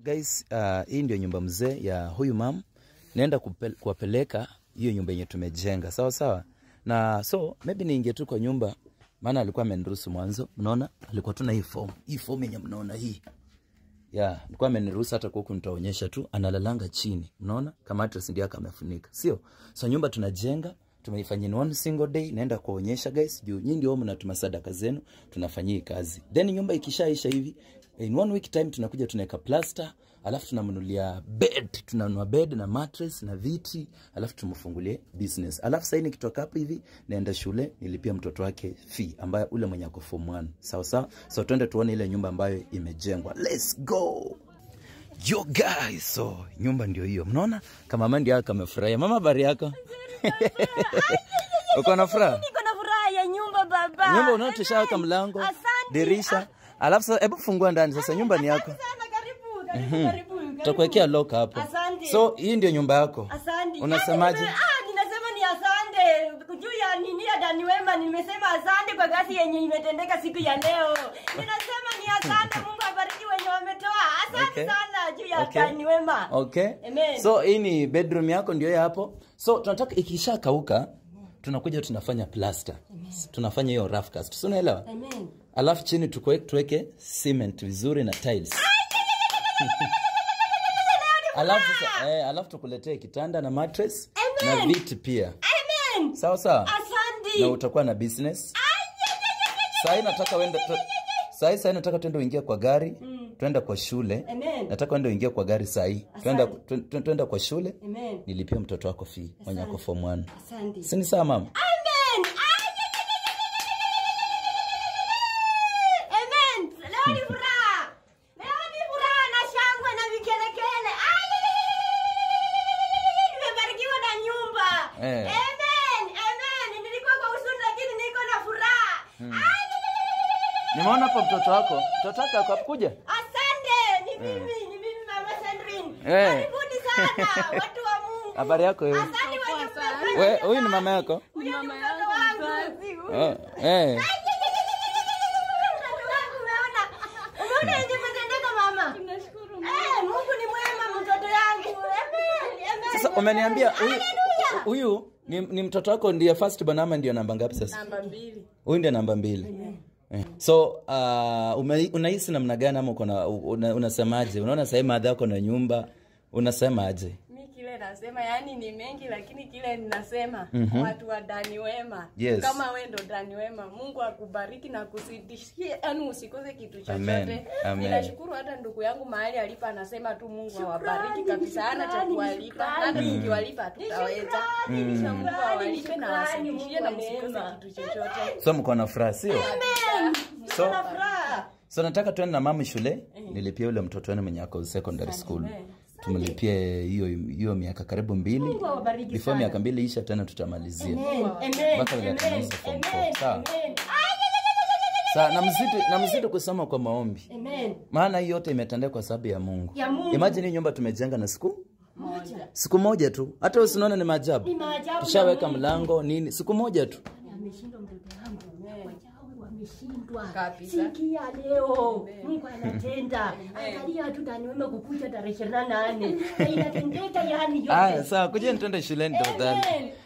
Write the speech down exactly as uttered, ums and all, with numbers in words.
guys, uh, hii ndio nyumba mzee ya huyu mam. Naenda kuwapeleka hiyo nyumba yenye tumejenga. Sawa sawa. Na so maybe niingie tu kwa nyumba, maana alikuwa ameniruhusu mwanzo. Mnaona? Alikuwa tu na hii form. Hii form yenye mnaona hii. Yeah, alikuwa ameniruhusu hata huko nitaonyesha tu analalanga chini. Mnaona? Kama mattress ndio akamefunika. Sio? So nyumba tunajenga, tumeifanyia in one single day, naenda kuonyesha guys. Juu nyinyi ndio mnatuma sadaka zenu, tunafanyia kazi. Then nyumba ikishaisha hivi, in one week time tunakuja tunaweka plaster, alafu tunamnunulia bed, tunanunua bed na mattress na viti, alafu tumfungulie business. Alafu sasa nikitoka hapa hivi naenda shule, nilipia mtoto wake fee ambaye ule mwenye ako form one. Sawa sawa. So twende tuone ile nyumba ambayo imejengwa. Let's go. Yo guys, so nyumba ndio hiyo. Mnaona? Kama mama ndio akamefurahia. Mama bari yako. Uko na furaha? Niko na furaha ya nyumba baba. Nyumba unaotishaweka mlango, dirisha. Alafu sasa hebu fungua ndani sasa, nyumba ni yako. Karibu, karibu. Tutakuwekea lock hapo. So hii ndio nyumba yako. Asante. Unasemaje? Ah, ninasema ni asante. Kujua ya nini ya Dani Wema, nimesema asante kwa kazi yenye imetendeka siku ya leo. Ninasema ni asante, Mungu abariki wenye wametoa. Asante okay. sana juu ya okay. Dani Wema. Okay. Amen. So hii ni bedroom yako ndio hapo. So tunataka ikishakauka tunakuja tunafanya plaster. Amen. Tunafanya hiyo rough cast. So unaelewa? Amen. Alafu chini tuweke cement vizuri na tiles. Alafu eh alafu tukuletee kitanda na mattress. Amen. Na viti pia. Amen. Sawa sawa. Asante. Na utakuwa na business. Sasa nataka wende sasa sasa nataka twende uingie kwa gari, mm. twenda kwa shule. Amen. Nataka wende uingie kwa gari sasa hii. Twenda twenda kwa shule. Amen. Nilipia mtoto wako fee mwenye ako form one. Asante. Si ni sawa mama? Amen. Amen. Leo ni furaha. Leo ni furaha na shangwe na vikelekele. Nimebarikiwa na nyumba. Eh. Amen. Amen. Nilikuwa kwa huzuni lakini niko na furaha. Hmm. Nimeona hapo mtoto wako. Mtoto wako hapo kuja. Asante. Ni mimi, eh. ni mimi Mama Sandrine. Eh. Karibuni sana watu wa Mungu. Habari yako wewe? Asante wewe. Wewe huyu ni mama yako? Huyu ni mtoto wangu. Eh. Eh. Umeona yenye mtendeka mama? Tunashukuru Mungu. Eh, Mungu ni mwema mtoto yangu. Amen. Amen. Sasa umeniambia huyu huyu ni, ni mtoto wako ndiye first born ama ndio namba ngapi sasa? Namba mbili. Huyu ndiye namba mbili. Amen. Eh. So uh, unahisi namna gani ama uko na una, unasemaje? Unaona sasa madha yako na nyumba, unasemaje? Mimi kile nasema yani ni mengi lakini kile ninasema mm -hmm. watu wa Dani Wema. Yes. Kama wewe ndo Dani Wema, Mungu akubariki na kuzidishie, yani usikose kitu chochote. Ninashukuru hata ndugu yangu mahali alipa anasema tu Mungu awabariki kabisa, hana cha kuwalipa. Hata nikiwalipa tutaweza. Nisha Mungu awalipe na wasidishie na msikose kitu chochote. So mko na furaha sio? Amen. So so nataka tuende na mama shule, nilipie yule mtoto wenu mwenye ako secondary school. Tumlipie hiyo hiyo miaka karibu mbili. Before miaka mbili isha tena tutamalizia. Amen. Amen. Mpaka tutamaliza form four. Sawa. Sasa na mzidi na mzidi kusoma kwa maombi. Amen. Maana hii yote imetendeka kwa sababu ya Mungu. Ya Mungu. Imagine nyumba tumejenga na siku moja. Siku moja tu. Hata usinaona ni maajabu. Ni maajabu. Tushaweka mlango nini siku moja tu. Ameshindwa mtoto wangu. Wachawi wameshindwa. Kabisa. Sikia leo. Mungu anatenda. Angalia tu Dani Wema kukuja tarehe ishirini na nane. Inatendeka yani yote. Aya, sawa, kuja nitende shuleni tafadhali.